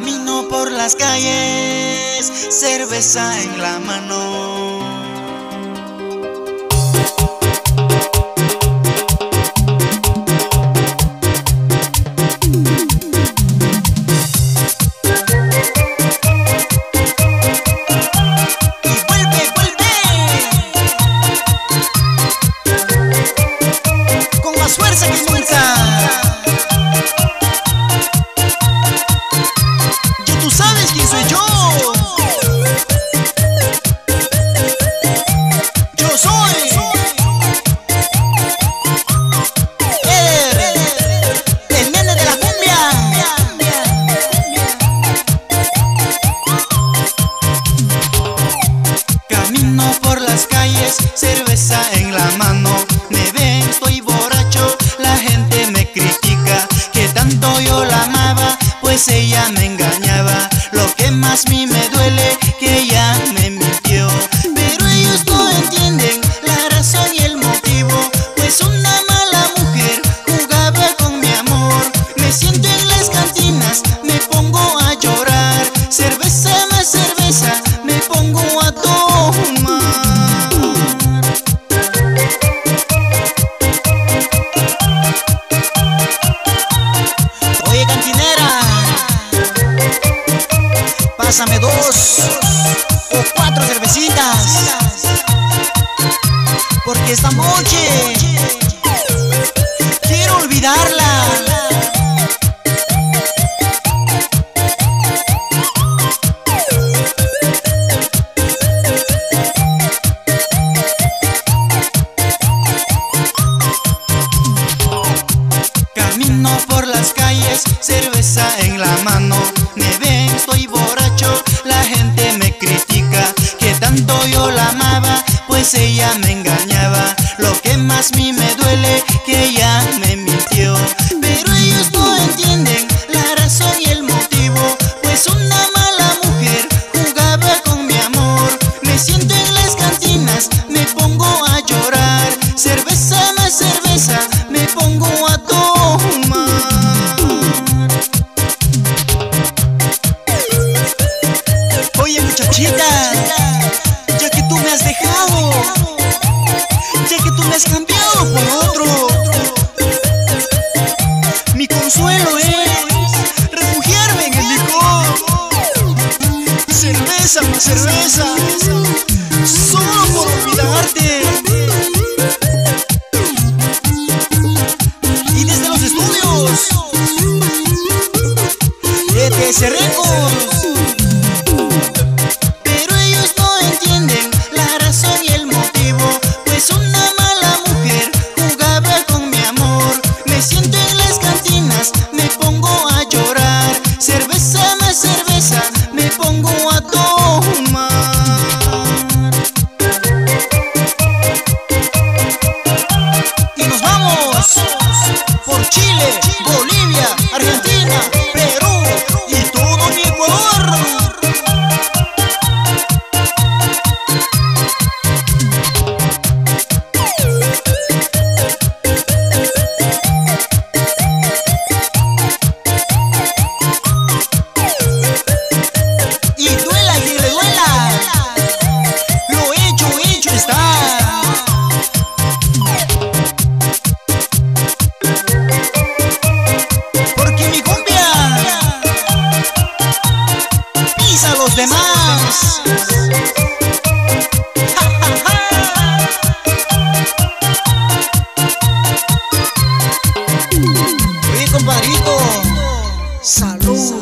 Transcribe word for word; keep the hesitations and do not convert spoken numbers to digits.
Camino por las calles, cerveza en la mano. Cerveza en la mano, me ven, estoy borracho, la gente me critica, que tanto yo la amaba, pues ella me engañaba. Lo que más a mí me duele, que ella me mintió, pero ellos no entienden la razón y el motivo, pues una mala mujer jugaba con mi amor. Me siento en las cantinas, me pongo a llorar, cerveza más cerveza, me pongo a tomar. Pásame dos o cuatro cervecitas, porque esta noche quiero olvidarla. Camino por las calles, cerveza en la mano, me ven, estoy borracho, la gente me critica, que tanto yo la amaba, pues ella me engañaba. Lo que más a mí me duele, que ella me mintió, pero ellos no entienden la razón y el motivo, pues una mala mujer jugaba con mi amor. Me siento en las cantinas, me pongo a llorar, cerveza más cerveza, me pongo a tomar. Oye muchachita, ya que tú me has dejado, ya que tú me has cambiado por otro, mi consuelo es refugiarme en el licor. Cerveza más cerveza, solo por olvidarte. Y desde los estudios de T S Records. Cerveza más cerveza, me pongo a tomar. Y nos vamos por Chile, Bolivia, Argentina, Perú y todo mi Ecuador. Los demás. Oye, compadrito, salud.